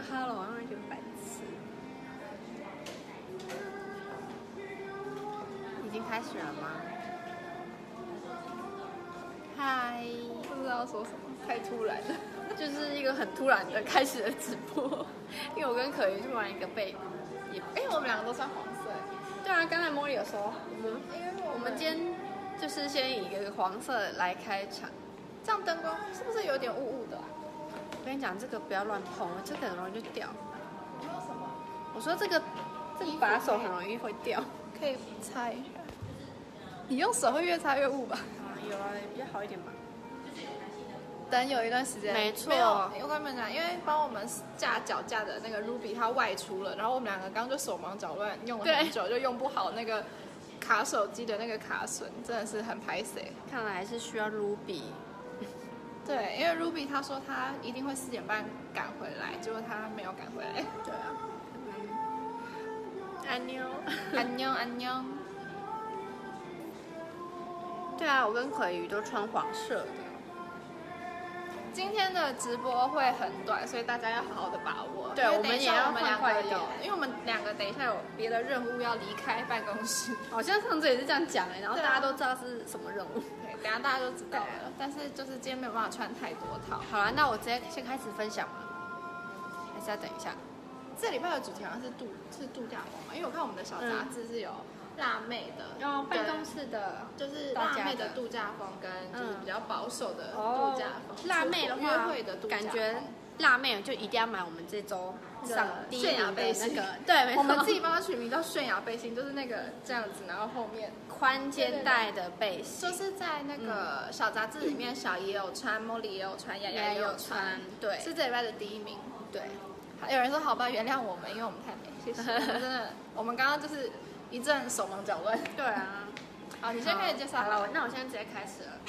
哈喽，让人觉得白痴。已经开始了吗？嗨， 不知道说什么，太突然了。 就是一个很突然的开始的直播，因为我跟可瑜去玩一个被， 我们两个都穿黄色。 对啊，刚才茉莉有说，我们今天就是先以一个黄色来开场， 这样灯光是不是有点雾雾的啊？ 我跟你讲，这个不要乱碰，这个很容易就掉。 你说什么？ 我说这个把手很容易会掉， 可以擦一下。你用手会越擦越雾吧？ 有啊，比较好一点吧。 等有一段时间， 没错。 没有，我跟你们讲，因为帮我们架脚架的那个 Ruby 它外出了，然后我们两个刚就手忙脚乱，用了很久就用不好那个卡手机的那个卡榫，真的是很拍谁。 看来还是需要 Ruby。 对，因为 Ruby 他说他一定会4点半赶回来，结果他没有赶回来。 对啊。安妞， 安妞，安妞。 对啊，我跟可瑜都穿黄色的。 今天的直播会很短，所以大家要好好的把握。 对，我们也要快快一点， 因为我们两个等一下有别的任务要离开办公室。 好像上次也是这样讲然后大家都知道是什么任务。 对，等一下大家都知道了。但是就是今天没有办法穿太多套。 好了，那我直接先开始分享嘛，还是要等一下？ 这礼拜的主题好像是度假风嘛，因为我看我们的小杂志是有辣妹的， 然后办公室的， 就是辣妹的度假风跟就是比较保守的度假风。 辣妹的话， 约会的度假风， 感觉辣妹就一定要买我们这周上第一名的那个， 对，没错，我们自己帮它取名叫泫雅背心，就是那个这样子，然后后面宽肩带的背心， 就是在那个小杂志里面，小也有穿，茉莉也有穿，雅雅也有穿， 对， 是这礼拜的第1名， 对。 有人说好吧，原谅我们，因为我们太美，谢谢。我们真的，我们刚刚就是一阵手忙脚乱。 对啊。 好，你先可以介绍。 好了，那我现在直接开始了。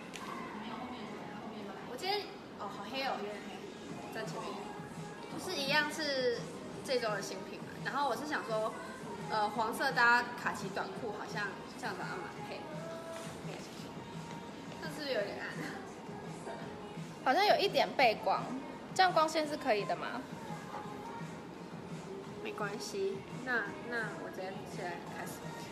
我今天好黑哦，有点黑，站前面。就是一样是这周的新品嘛，然后我是想说，黄色搭卡其短裤好像这样子还蛮配。但是有点暗。 好像有一点背光，这样光线是可以的吗？ 没关系，那我直接现在开始。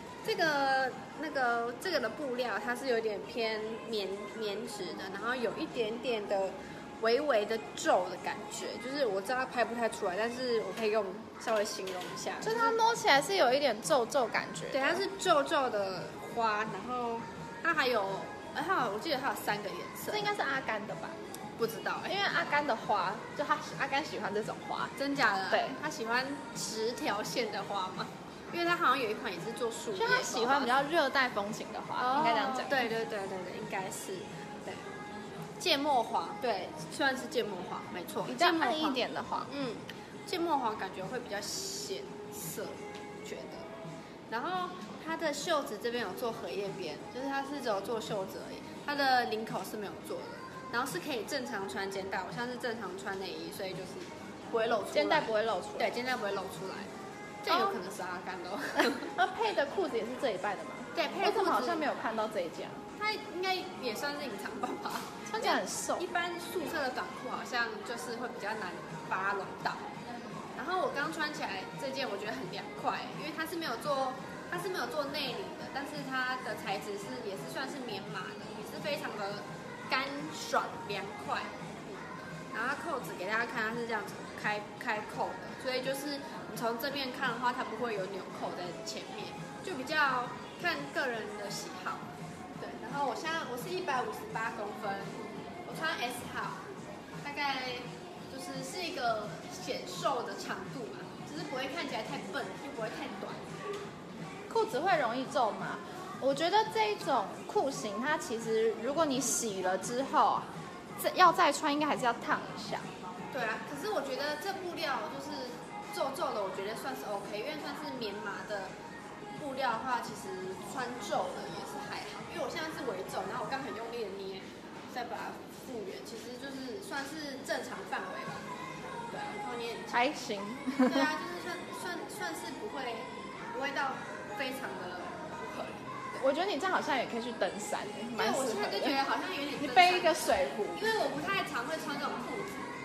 这个的布料它是有点偏棉质的，然后有一点点的微微的皱的感觉，就是我知道它拍不太出来，但是我可以用稍微形容一下， 就是它摸起来是有一点皱感觉。 对，它是皱的花，然后它还有，我记得它有3个颜色， 这应该是阿甘的吧？ 不知道， 因为阿甘的花，就阿甘喜欢这种花， 真假的？ 对， 他喜欢直条线的花嘛，因为他好像有一款也是做树叶， 就他喜欢比较热带风情的花，应该这样讲。 对，应该是，对，芥末黄，对，算是芥末黄，没错， 比较暗一点的黄， 芥末黄感觉会比较显色，觉得。然后它的袖子这边有做荷叶边，就是它是只有做袖子而已，它的领口是没有做的。然后是可以正常穿肩带，我像是正常穿内衣，所以就是不会露出来。 肩带不会露出来。 对，肩带不会露出来。这有可能是阿甘的。 那配的裤子也是这一拜的吗？ 对，配的裤子我怎么好像没有看到这一件？ 它应该也算是隐藏版吧， 穿起来很瘦。 一般素色的短裤好像就是会比较难把它拢到。然后我刚穿起来这件，我觉得很凉快，因为它是没有做内里的，但是它的材质也是算是棉麻的，也是非常的干爽凉快。然后它扣子给大家看，它是这样子开扣的，所以就是你从正面看的话，它不会有纽扣在前面，就比较看个人的喜好。对，然后我是158公分，我穿 S 号，大概是一个显瘦的长度嘛，只是不会看起来太笨，又不会太短。 裤子会容易皱吗？我觉得这一种裤型，它其实如果你洗了之后，要再穿应该还是要烫一下。 对啊，可是我觉得这布料就是皱的，我觉得算是 OK， 因为算是棉麻的布料的话，其实穿皱的也是还好。因为我现在是微皱，然后我刚很用力的捏，再把它复原，其实就是算是正常范围吧。对啊，然后你还行。 对啊，就是算是不会到非常的不合理。 我觉得你这样好像也可以去登山，蛮适合的。 我现在就觉得好像有点。 你背一个水壶， 因为我不太常会穿这种裤子，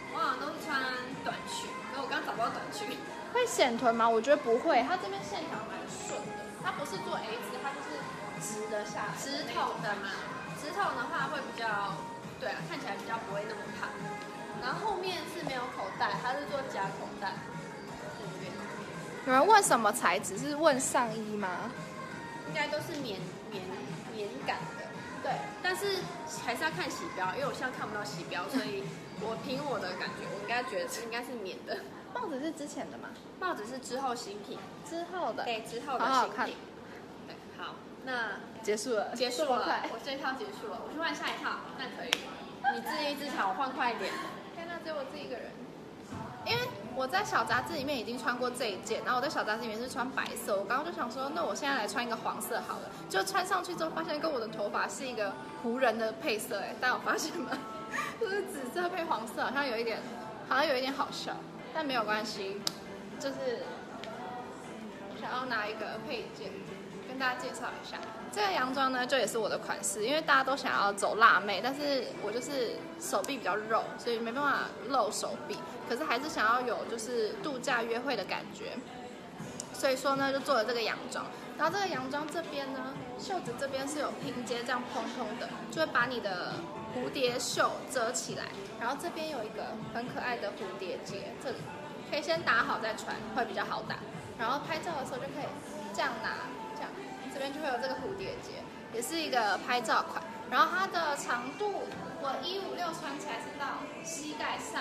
我好像都是穿短裙，可我刚找不到短裙。 会显臀吗？我觉得不会，它这边线条蛮顺的，它不是做 A 字，它就是直的下来。 直筒的嘛，直筒的话会比较，对啊，看起来比较不会那么胖。然后后面是没有口袋，它是做假口袋。 有人问什么材质？是问上衣吗？ 应该都是棉感的。对，但是还是要看洗标，因为我现在看不到洗标，所以我凭我的感觉，我应该觉得应该是棉的。 帽子是之前的吗？ 帽子是之后新品， 之后的。 对，之后的新品。对，好，那结束了， 结束了，我这一套结束了，我去换下一套，那可以。你自己一只脚，我换快一点。 天哪，只有我自己一个人。因为我在小杂志里面已经穿过这一件，然后我在小杂志里面是穿白色，我刚刚就想说，那我现在来穿一个黄色好了。就穿上去之后，发现跟我的头发是一个湖人的配色，哎，大家有发现吗？就是紫色配黄色，好像有一点好笑，但没有关系，就是想要拿一个配件跟大家介绍一下。这个洋装呢，就也是我的款式，因为大家都想要走辣妹，但是我就是手臂比较肉，所以没办法露手臂，可是还是想要有就是度假约会的感觉，所以说呢，就做了这个洋装。然后这个洋装这边呢，袖子这边是有拼接，这样蓬蓬的，就会把你的蝴蝶袖遮起来。然后这边有一个很可爱的蝴蝶结，这里可以先打好再穿，会比较好打。然后拍照的时候就可以这样拿，这样这边就会有这个蝴蝶结，也是一个拍照款。然后它的长度，我156穿起来是到膝盖上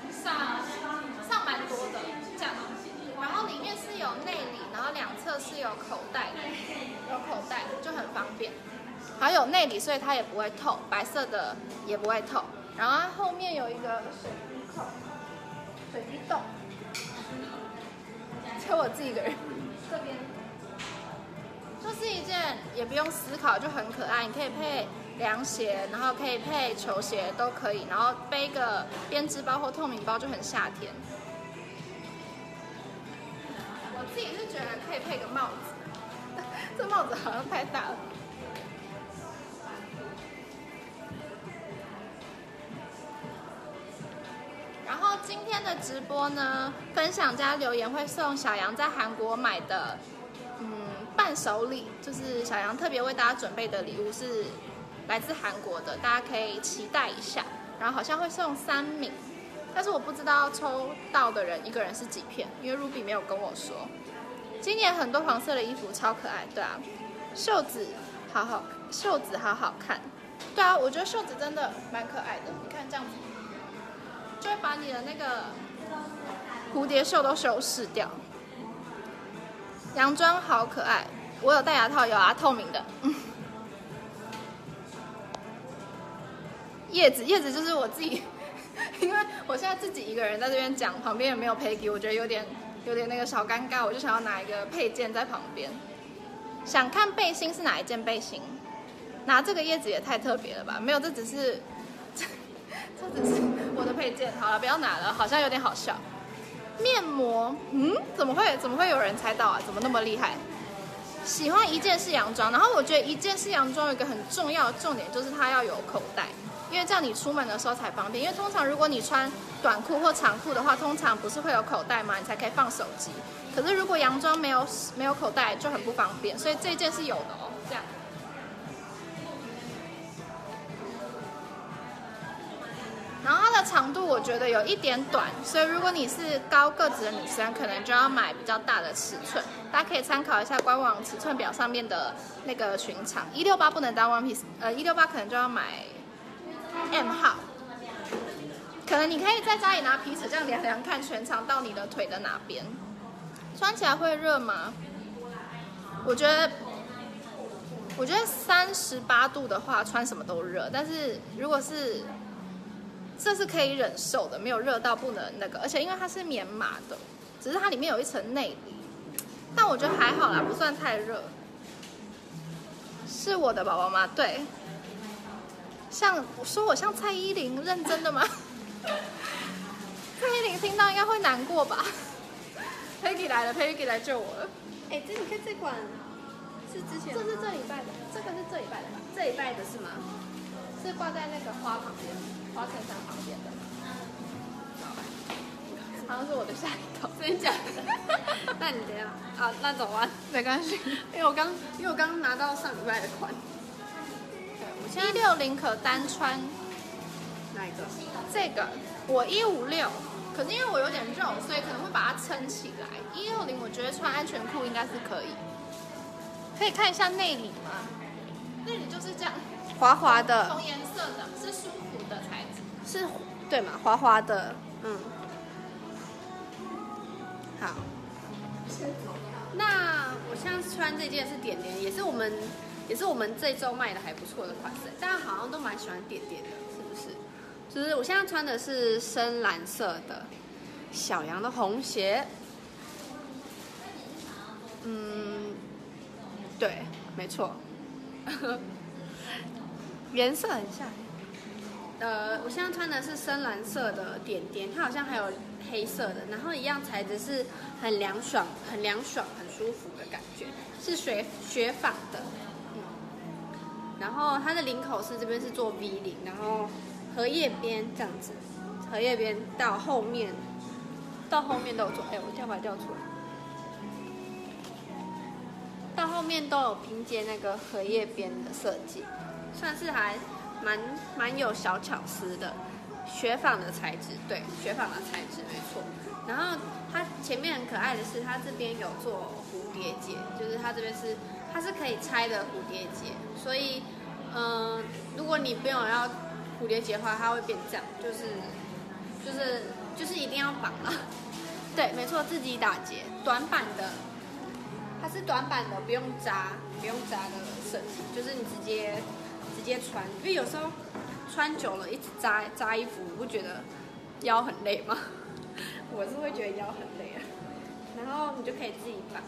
蛮多的，这样。然后里面是有内里，然后两侧是有口袋的，有口袋就很方便。还有内里，所以它也不会透，白色的也不会透。然后它后面有一个水滴扣、水滴洞，只有我自己一个人。这边就是一件也不用思考就很可爱，你可以配凉鞋，然后可以配球鞋都可以，然后背个编织包或透明包就很夏天。我自己是觉得可以配个帽子，这帽子好像太大了。然后今天的直播呢，分享加留言会送小杨在韩国买的伴手礼，就是小杨特别为大家准备的礼物是来自韩国的，大家可以期待一下。然后好像会送3名，但是我不知道抽到的人一个人是几片，因为 Ruby 没有跟我说。今年很多黄色的衣服超可爱，对啊，袖子好好看，对啊，我觉得袖子真的蛮可爱的，你看这样子，就会把你的那个蝴蝶袖都修饰掉。洋装好可爱，我有戴牙套，有啊，透明的。叶子就是我自己，因为我现在自己一个人在这边讲，旁边也没有 Peggy， 我觉得有点那个小尴尬，我就想要拿一个配件在旁边。想看背心是哪一件背心？拿这个叶子也太特别了吧？没有，这只是我的配件。好了，不要拿了，好像有点好笑。面膜，怎么会有人猜到啊？怎么那么厉害？喜欢一件式洋装，然后我觉得一件式洋装有一个很重要的重点就是它要有口袋，因为这样你出门的时候才方便。因为通常如果你穿短裤或长裤的话，通常不是会有口袋吗？你才可以放手机。可是如果洋装没有口袋就很不方便，所以这件是有的哦，这样。然后它的长度我觉得有一点短，所以如果你是高个子的女生，可能就要买比较大的尺寸。大家可以参考一下官网尺寸表上面的那个裙长，168不能当 one piece，168可能就要买 M 号。可能你可以在家里拿皮尺这样量量看全长到你的腿的哪边。穿起来会热吗？我觉得38度的话穿什么都热，但是如果是这是可以忍受的，没有热到不能那个，而且因为它是棉麻的，只是它里面有一层内里，但我觉得还好啦，不算太热。是我的宝宝吗？对。我像蔡依林，认真的吗？蔡依林听到应该会难过吧？Peggy 来了 ，Peggy 来救我了。 哎，你看这款是之前， 这是这礼拜的，这个是这礼拜的吧？ 这礼拜的是吗？ 是挂在那个花旁边，花衬衫旁边的。 好像是我的下一头。 真的假的？那你怎样？啊，那怎么办？ 没关系， 因为我刚拿到上礼拜的款。 对，我现在160可单穿哪一个？ 这个，我156，可是因为我有点肉，所以可能会把它撑起来。160我觉得穿安全裤应该是可以。可以看一下内里吗？内里就是这样， 滑滑的， 同颜色的，是舒服的材质。 是，对嘛？滑滑的，嗯。好。那我现在穿这件是点点，也是我们这周卖的还不错的款式，大家好像都蛮喜欢点点的，是不是？就是我现在穿的是深蓝色的小羊的红鞋，对，没错，颜色很像。我现在穿的是深蓝色的点点，它好像还有黑色的，然后一样材质是很凉爽、很舒服的感觉，是雪纺的，然后它的领口是这边是做 V 领，然后荷叶边这样子，荷叶边到后面都有做，我掉出来。到后面都有拼接那个荷叶边的设计，算是还蛮有小巧思的，雪纺的材质，对，雪纺的材质没错。然后它前面很可爱的是，它这边有做蝴蝶结，就是它这边它是可以拆的蝴蝶结，所以如果你没有要蝴蝶结的话，它会变这样，就是一定要绑啦。对，没错，自己打结，短版的。它是短版的，不用扎的设计，就是你直接穿，因为有时候穿久了一直扎衣服，你不觉得腰很累吗？我是会觉得腰很累啊。然后你就可以自己绑，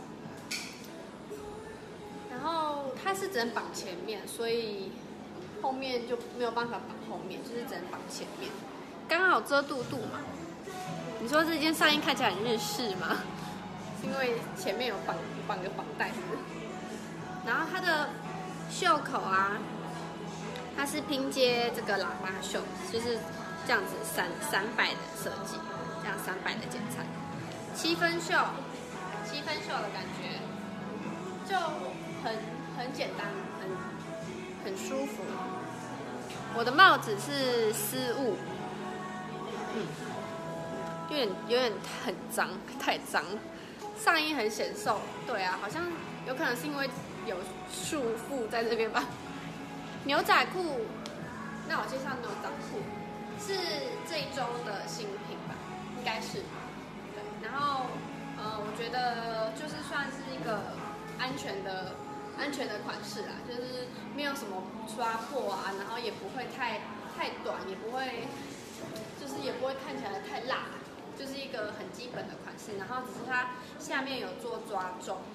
然后它是只能绑前面，所以后面就没有办法绑后面，就是只能绑前面，刚好遮肚肚嘛。你说这件上衣看起来很日式吗？是因为前面有绑个绑带是不是？然后它的袖口啊，它是拼接这个喇叭袖，就是这样子300的设计，这样300的剪裁，7分袖的感觉，就很简单，很舒服。我的帽子是丝雾，有点很脏，太脏了。上衣很显瘦，对啊，好像有可能是因为有束缚在这边吧。牛仔裤，那我介绍牛仔裤是这一周的新品吧，应该是。对，然后我觉得就是算是一个安全的款式啦，就是没有什么刷破啊，然后也不会太短，也不会看起来太辣。就是一个很基本的款式，然后只是它下面有做抓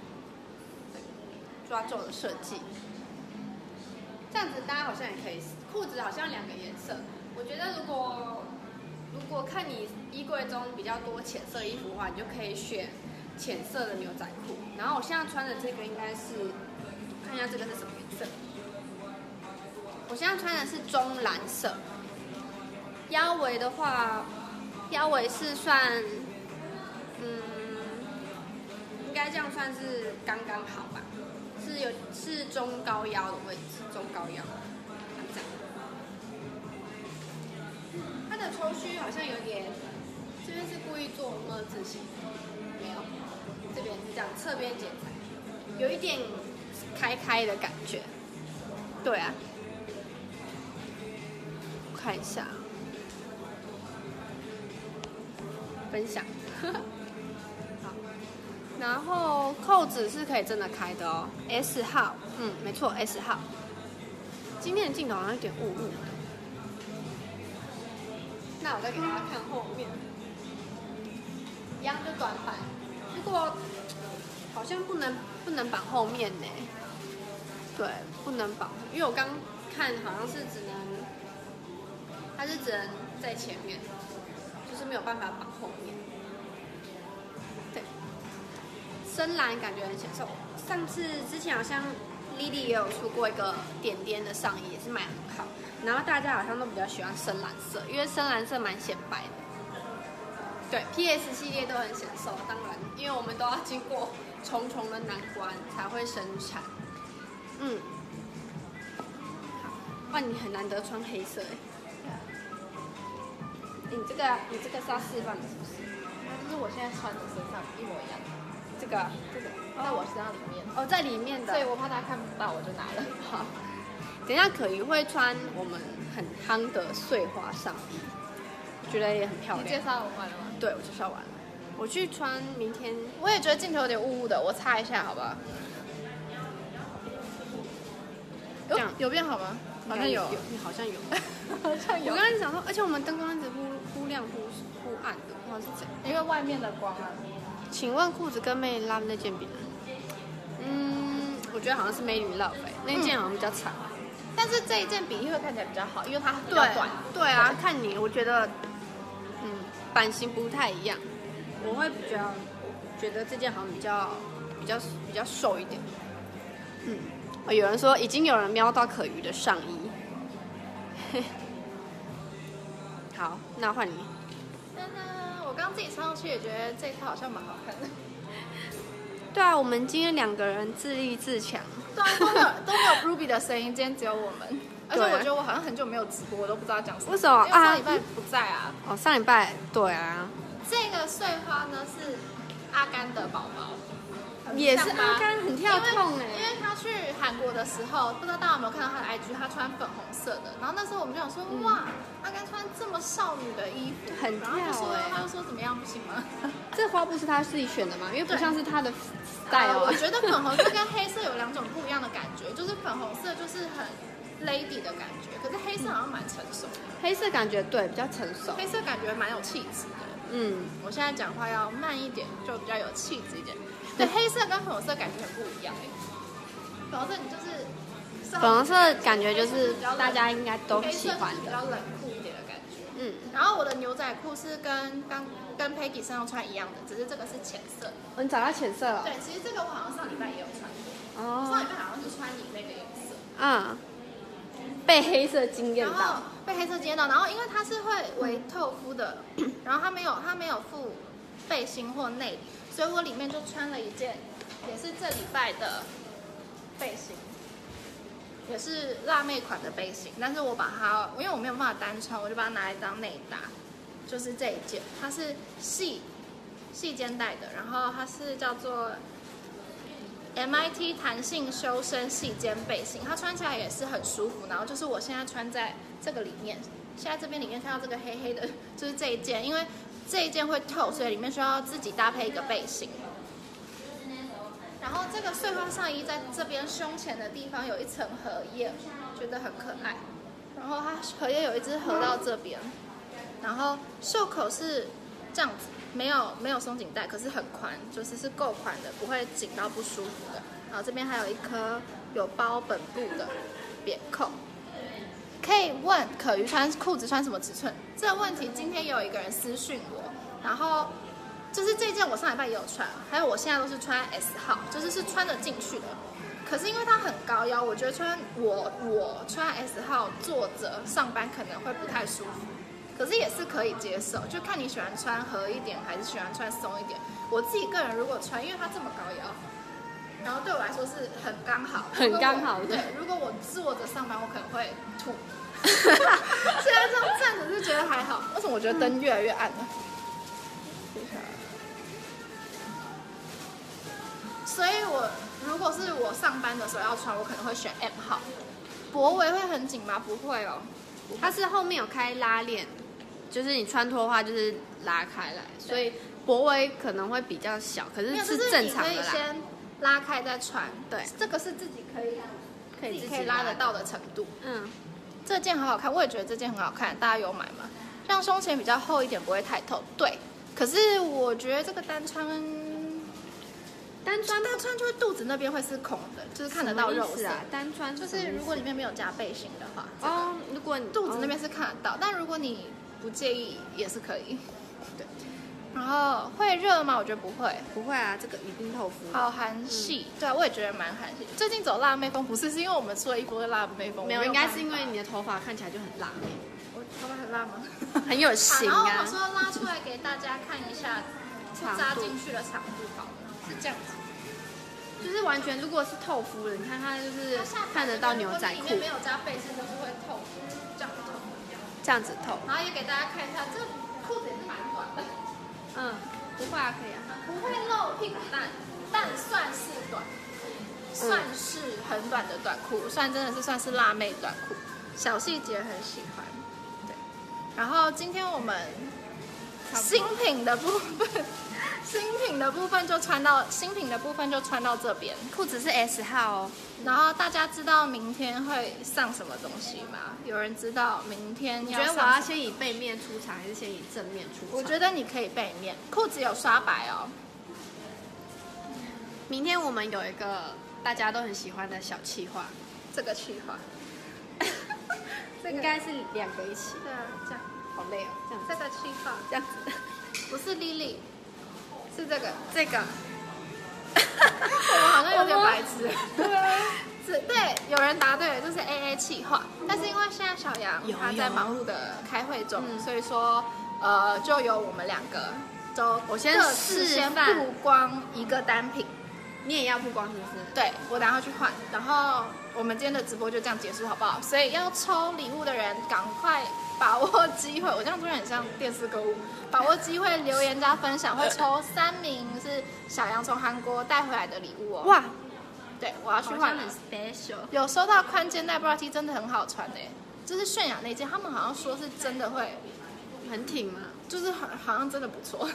皱的设计，这样子大家好像也可以。裤子好像2个颜色，我觉得如果看你衣柜中比较多浅色衣服的话，你就可以选浅色的牛仔裤。然后我现在穿的这个应该是，看一下这个是什么颜色。我现在穿的是中蓝色，腰围的话。腰围是算，应该这样算是刚刚好吧，是中高腰的位置，中高腰，这样。它的抽须好像有点，这边是故意做字形，没有，这边是这样，侧边剪裁，有一点开的感觉，对啊，我看一下。分享，好，然后扣子是可以真的开的哦 ，S 号，没错 S 号。今天的镜头好像有点雾雾的，那我再给大家看后面，一样就短版，不过好像不能绑后面呢，对，不能绑，因为我刚看好像是它是只能在前面。就是没有办法绑后面，对，深蓝感觉很显瘦。之前好像 Lily 也有出过一个点点的上衣，也是卖很好。然后大家好像都比较喜欢深蓝色，因为深蓝色蛮显白的。 对 PS 系列都很显瘦，当然，因为我们都要经过重重的难关才会生产。嗯，好，哇，你很难得穿黑色哎。你这个是要示范的，是不是？ 就是我现在穿的身上一模一样。 这个在我身上里面。 哦，在里面的。 所以我怕大家看不到，我就拿了。 好，等一下可瑜会穿我们很夯的碎花上衣，觉得也很漂亮。 你介绍完了吗？ 对，我介绍完了。我去穿明天。 我也觉得镜头有点雾雾的，我擦一下好不好？ 这样有变好吗？好像有， 好像有， 好像有。 我刚才想说，而且我们灯光一直忽亮忽暗的，不知道是怎样。 因为外面的光啊。 请问裤子跟妹拉那件比呢？我觉得好像是美女 love 那件好像比较长， 但是这一件比例会看起来比较好，因为它比较短。 对啊，看你，我觉得，版型不太一样，我会觉得这件好像比较瘦一点。有人说已经有人瞄到可瑜的上衣。好，那换你。 我刚自己穿上去也觉得这一套好像蛮好看的。 对啊，我们今天2个人自立自强。 对啊，都没有 Ruby 的声音，今天只有我们。而且我觉得我好像很久没有直播，我都不知道讲什么。 为什么？ 因为上礼拜不在啊。 哦，上礼拜对啊。 这个碎花呢是阿甘的宝宝。 也是阿甘很跳痛哎， 因为他去韩国的时候，不知道大家有没有看到他的 IG， 他穿粉红色的。然后那时候我们就想说，哇，阿甘穿这么少女的衣服， 很跳哎。 他就说怎么样不行吗？ 这花布是他自己选的吗？因为不像是他的 style。 我觉得粉红色跟黑色有2种不一样的感觉，就是粉红色就是很 lady 的感觉，可是黑色好像蛮成熟的。 黑色感觉对比较成熟， 黑色感觉蛮有气质的。我现在讲话要慢一点，就比较有气质一点。对，黑色跟粉红色感觉很不一样哎。粉红色你就是粉红色感觉就是大家应该都喜欢的， 比较冷酷一点的感觉。然后我的牛仔裤是跟 Peggy 身上穿一样的，只是这个是浅色。 你找到浅色了？ 对，其实这个我好像上礼拜也有穿过。上礼拜好像是穿你那个颜色。 被黑色惊艳到。 被黑色惊艳到，然后因为它是会微透肤的，然后它没有附背心或内里。所以我里面就穿了一件，也是这礼拜的背心，也是辣妹款的背心，但是我把它，因为我没有办法单穿，我就把它拿来当内搭，就是这一件，它是细肩带的，然后它是叫做 MIT 弹性修身细肩背心，它穿起来也是很舒服，然后就是我现在穿在这个里面，现在这边里面看到这个黑黑的，就是这一件，因为这一件会透，所以里面需要自己搭配一个背心。然后这个碎花上衣在这边胸前的地方有一层荷叶，觉得很可爱。然后它荷叶有一只合到这边，然后袖口是这样子，没有松紧带，可是很宽，是够宽的，不会紧到不舒服的。然后这边还有一颗有包本部的扁扣。可以问可瑜穿裤子穿什么尺寸？这个问题今天也有一个人私讯我，然后就是这件我上礼拜也有穿，还有我现在都是穿 S 号，是穿得进去的。可是因为它很高腰，我觉得我穿 S 号坐着上班可能会不太舒服，可是也是可以接受，就看你喜欢穿合一点还是喜欢穿松一点。我自己个人如果穿，因为它这么高腰，然后对我来说是很刚好， 很刚好。 对，如果我坐着上班，我可能会吐。现在这样站着是觉得还好，为什么我觉得灯越来越暗了？所以如果是我上班的时候要穿，我可能会选 M 号。脖围会很紧吗？不会哦， 它是后面有开拉链，就是你穿脱的话就是拉开来，所以脖围可能会比较小，可是是正常的啦。 你可以先拉开再穿， 对， 这个是自己可以拉得到的程度。这件好好看，我也觉得这件很好看，大家有买吗？让胸前比较厚一点，不会太透。对，可是我觉得这个单穿就会肚子那边会是空的，就是看得到肉色。 单穿就是如果里面没有加背心的话， 如果你肚子那边是看得到，但如果你不介意也是可以。对， 然后会热吗？我觉得不会， 不会啊，这个一定透肤。 好韩系，对啊，我也觉得蛮韩系。最近走辣妹风，不是因为我们出了一波辣妹风， 没有，应该是因为你的头发看起来就很辣妹。 我头发很辣吗？ 很有型然后啊。 我说拉出来给大家看一下，扎进去的长度好了，是这样子。 就是完全，如果是透肤的，你看它就是看得到牛仔裤， 里面没有加背心，就是会透肤，这样透。 这样子透。 然后也给大家看一下，这个裤子也是蛮短的。 不会啊，可以啊。 不会露屁股蛋，但算是短，算是很短的短裤，算真的是算是辣妹短裤，小细节很喜欢。对，然后今天我们新品的部分。新品的部分就穿到这边， 裤子是 S 号哦。 然后大家知道明天会上什么东西吗？有人知道明天要上什么？ 你觉得我要先以背面出场，还是先以正面出场？ 我觉得你可以背面，裤子有刷白哦。 明天我们有一个大家都很喜欢的小企划， 这个企划， 应该是两个一起。 对啊，这样好累哦，这样子。 这个企划这样子， 不是 Lily。是这个， 我们好像有点白痴。 对啊， 对，有人答对了，就是 AA 企划。但是因为现在小杨他在忙碌的开会中，所以说就由我们两个都我先曝光一个单品。 你也要曝光是不是？ 对，我等下去换。然后我们今天的直播就这样结束，好不好？所以要抽礼物的人赶快把握机会。我这样突然很像电视购物，把握机会留言加分享，会抽3名是小杨从韩国带回来的礼物哦。 哇， 对，我要去换。 很 special。 有收到宽肩带 bra T， 真的很好穿诶，就是泫雅那件，他们好像说是真的会很挺嘛， 就是好像真的不错。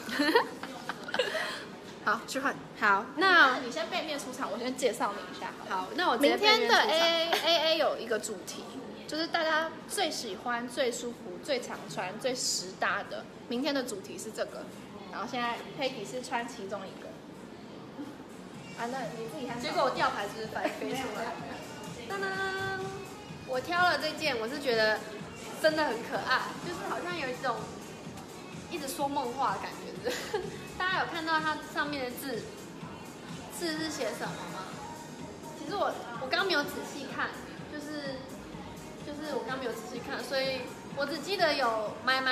好，去换。 好，那你先背面出场，我先介绍你一下。 好，那我明天的 AA 有一个主题，就是大家最喜欢、最舒服、最常穿、最实搭的。明天的主题是这个，然后现在 Peggy 是穿其中一个。啊，那你自己看。 结果我吊牌是不是飞出来？当当，我挑了这件，我是觉得真的很可爱，就是好像有一种一直说梦话的感觉。大家有看到它上面的字是写什么吗？其实我刚没有仔细看，就是我刚没有仔细看，所以我只记得有卖。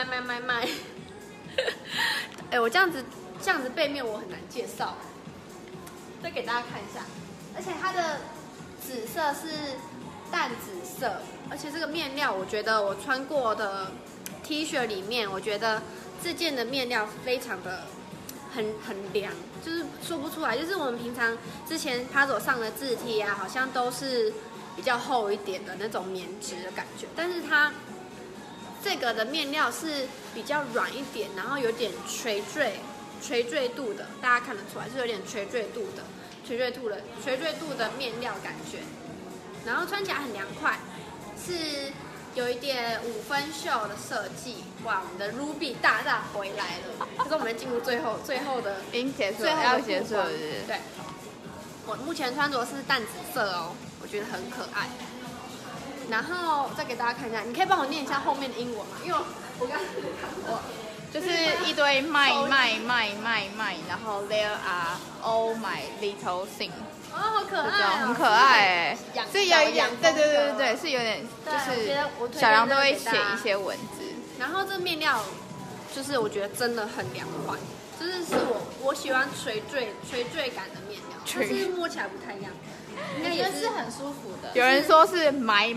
哎，我这样子背面我很难介绍，再给大家看一下，而且它的紫色是淡紫色，而且这个面料我觉得我穿过的 T 恤里面，我觉得这件的面料非常的很凉，就是说不出来。就是我们平常之前 Puzzle 上的字体啊，好像都是比较厚一点的那种棉质的感觉，但是它这个的面料是比较软一点，然后有点垂坠度的，大家看得出来是有点垂坠度的面料感觉，然后穿起来很凉快，是有一点5分袖的设计。哇，我们的 Ruby 大回来了，可是我们进入最后的已经结束了， 要结束了， 对。我目前穿着是淡紫色哦，我觉得很可爱。然后再给大家看一下，你可以帮我念一下后面的英文吗？因为我刚刚看过， 就是一堆卖，然后 there are all my little things。 哦，好可爱， 很可爱哎，是有一点，对，是有点，就是小杨都会写一些文字。 然后这面料，就是我觉得真的很凉快，就是我喜欢垂坠感的面料，但是摸起来不太一样，应该也是很舒服的。 有人说是买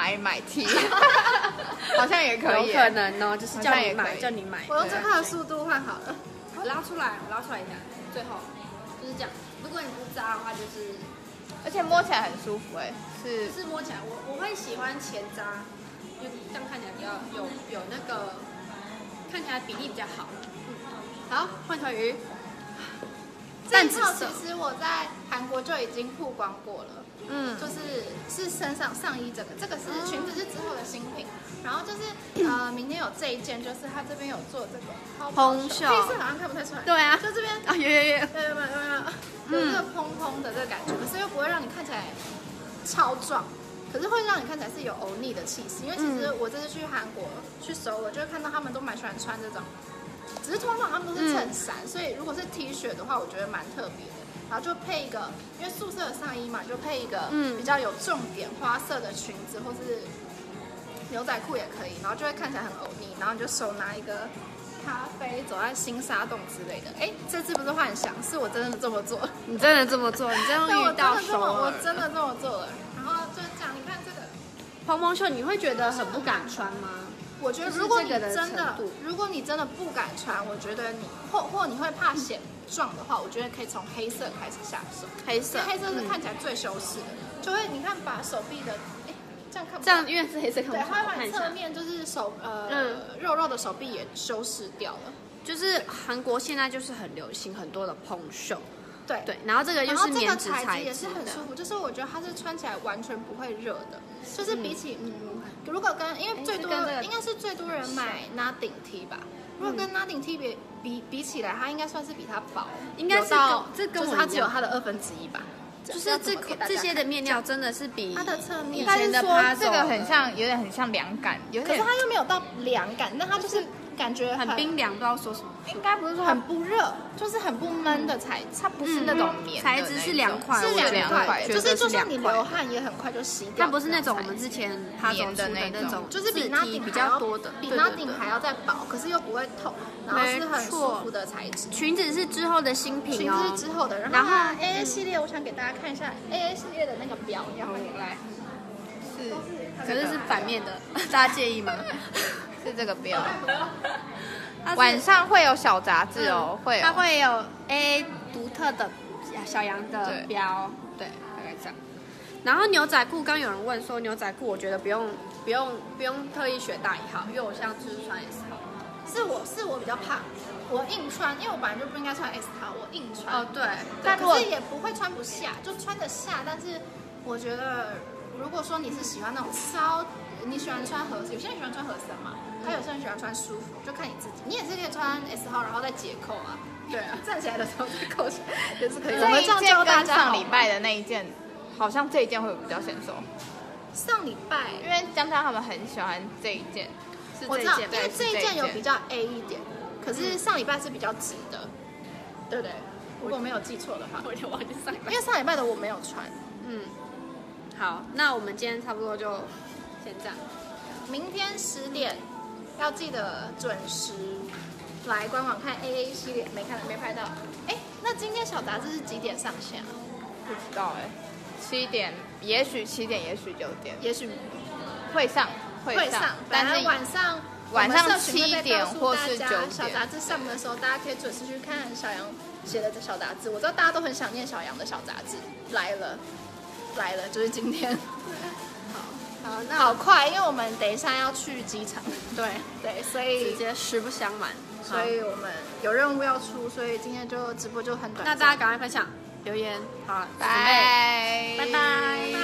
T， 好像也可以， 有可能哦，就是叫你买。 我用最快的速度换好了， 我拉出来一下，最后就是这样。如果你不扎的话，就是， 而且摸起来很舒服哎， 是摸起来我会喜欢前扎，就这样看起来比较有那个看起来比例比较好。好，换条鱼。 这一套其实我在韩国就已经曝光过了，就是身上上衣这个是裙子是之后的新品，然后就是明天有这一件，就是它这边有做这个蓬袖， 这次好像看不太出来， 对啊， 就这边啊有这个蓬蓬的这个感觉，可是又不会让你看起来超壮，可是会让你看起来是有欧尼的气息，因为其实我这次去韩国去首尔，就会看到他们都蛮喜欢穿这种只是通常他们都是衬衫，所以如果是 T 恤的话，我觉得蛮特别的。然后就配一个，因为素色的上衣嘛，就配一个比较有重点花色的裙子，或是牛仔裤也可以，然后就会看起来很欧尼。然后你就手拿一个咖啡，走在新沙洞之类的。哎，这次不是幻想，是我真的这么做。 你真的这么做？你真的遇到首尔？ 我真的这么做了。然后就是这样，你看这个蓬蓬袖，你会觉得很不敢穿吗？ 我觉得如果你真的不敢穿，我觉得你或你会怕显壮的话，我觉得可以从黑色开始下手。 黑色是看起来最修饰的，就会你看把手臂的，哎，这样看不这样因为是黑色看不对， 出它来， 会把侧面就是肉肉的手臂也修饰掉了。 就是韩国现在就是很流行很多的蓬袖。 对， 然后这个又是棉质材质也是的， 很舒服，就是我觉得它是穿起来完全不会热的，就是比起如果跟因为应该是最多人买 Nothing T 吧，如果跟 Nothing T 比起来，它应该算是比它薄， 应该是这跟就是它只有它的1/2吧。 就是这些的面料真的是比它的侧面， 应该是说这个有点很像凉感， 可是它又没有到凉感，但它就是感觉很冰凉，不知道说什么。 应该不是说很不热，就是很不闷的材质， 它不是那种棉材质是凉快， 是凉快，就是就算你流流汗也很快就洗掉。 它不是那种我们之前它走出的那种， 就是比 Nothing 比较多的， 比 Nothing 还要再薄，可是又不会透，然后是很舒服的材质。 裙子是之后的新品哦， 裙子是之后的，然后 AA 系列，我想给大家看一下 AA 系列的那个表，你要换过来。 可是反面的，大家介意吗？ 是这个标。晚上会有小杂志哦， 它会有 AA 独特的小羊的标，对，大概这样。然后牛仔裤，刚有人问说牛仔裤，我觉得不用特意选大1号，因为我现在就是穿 S 号。 是我比较怕，我硬穿，因为我本来就不应该穿 S 号，我硬穿。 哦，对， 但可是也不会穿不下，就穿得下。但是我觉得，如果说你是喜欢那种你喜欢穿合身，有些人喜欢穿合身嘛，还有些人喜欢穿舒服，就看你自己。你也是可以穿 S 号，然后再解扣啊。对啊，站起来的时候再扣起来也是可以。 我们这样教大家。上礼拜的那一件，好像这一件会比较显手。 上礼拜， 因为江江他们很喜欢这一件。 我知道，因为这一件有比较 A 一点，可是上礼拜是比较直的，对不对？如果没有记错的话， 我就忘记上礼拜， 因为上礼拜的我没有穿。 好，那我们今天差不多就先这样。 明天10点要记得准时来官网看 AA 系列，没拍到。哎，那今天小杂志是几点上线啊？ 不知道哎，7点，也许7点，也许9点， 也许会上。 但是晚上7点或是9点，小杂志上的时候，大家可以准时去看小杨写的小杂志。我知道大家都很想念小杨的小杂志，来了，就是今天。好，那好快，因为我们等一下要去机场。对，所以直接实不相瞒， 所以我们有任务要出，所以今天就直播就很短。 那大家赶快分享留言，好， 拜拜。